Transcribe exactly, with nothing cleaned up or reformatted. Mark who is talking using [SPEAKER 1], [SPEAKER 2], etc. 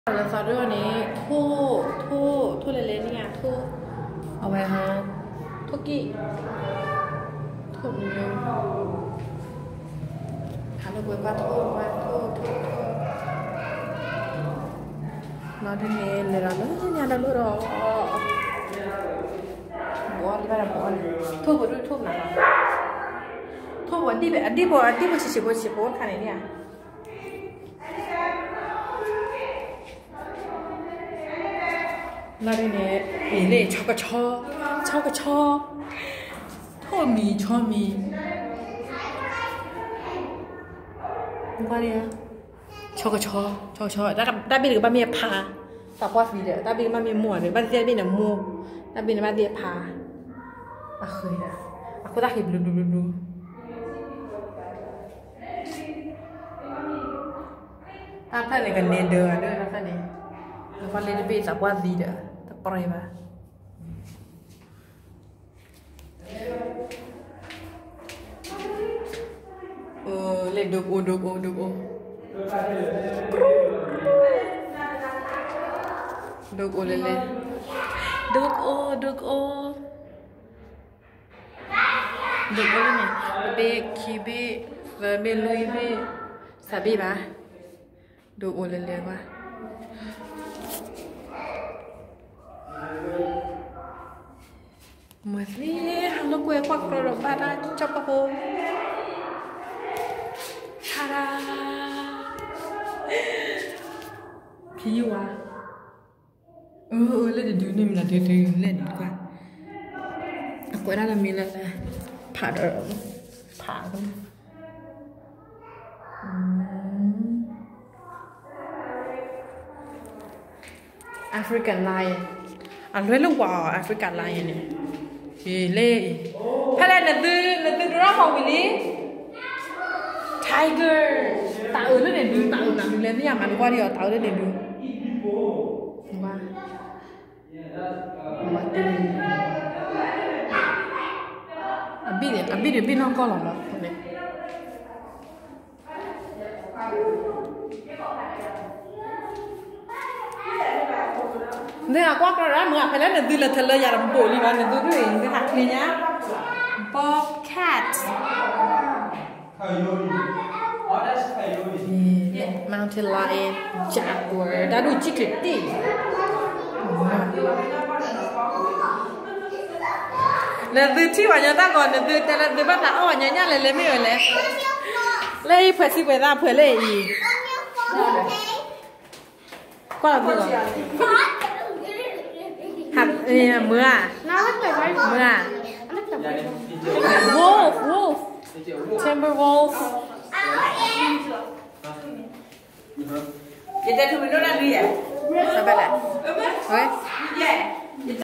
[SPEAKER 1] แล้วซอสด้วยวันนี้ทู่ทู่ทู่เละๆนี่ไงทู่เอาไว้ฮะทุกี้ทู่มีเยอะหาลูกเว็บว่าทู่ว่าทู่ทู่น้องที่นี่เลยเราเนี่ยเนี่ยเราลูกเราบัวที่บ้านบัวทู่บัวด้วยทู่หนาทู่บัวดีแบบดีบัวดีบัวชิบบัวชิบบัวขนาดนี้那里呢，里内炒个炒，炒个炒，炒米炒米，你看的，炒个炒，炒炒，那个那边那个把面扒，打花皮的，那边把面磨的，把这边的磨，那边的把这扒，啊嘿的，啊我打黑噜噜噜噜。啊，他那个黏的啊，对，他那，他那里边打花皮的。Pray ba? Oh, le dog o dog o dog o. Dog o le le. Dog o dog o. Dog o le ni. Be kibe, be lui be. Sabi ba? Dog o le le ba. Masih halo gue kuak produk pada coba aku cara kiwa oh le de ni mina de de le ni kwa aku dah la mina la pada pada African lion อันเรื่องว่า African lion เนี่ยเฮ้เล่พะแลนดื้อดื้อดูน้องของวิลลี่ Tiger ตาเออเล่นเนี่ยดูตาเออหนังเล่นนี่อย่างมันกว่าเดียวตาเออเล่นเนี่ยดูว่าว่าตีอันบี้เนี่ยอันบี้เดี๋ยวบี้น้องก็หรอเนาะคนนี้เนี่ยกว่าก็ร้านเมื่อไปแล้วเนี่ยดูแลเธอเลยอย่าลำโบลีมันเนี่ยดูด้วยนี่หักนี่นะ Bobcat Mountain lion Jaguar ได้ดูจิกลิตตี้เนี่ยดูที่วันนี้ตั้งก่อนเนี่ยดูแต่ละดูบ้านละอ่อนเนี่ยเลยเลยไม่เอาเลยเลยเผื่อสิเผื่อได้เผื่อเลยอีกก็ลำดูก่อนหักเนี่ยเมื่อเมื่อ wolf wolf timber wolf เดี๋ยวจะทำเป็นโน่นนั่นนี่อ่ะทำไปไหนเฮ้ย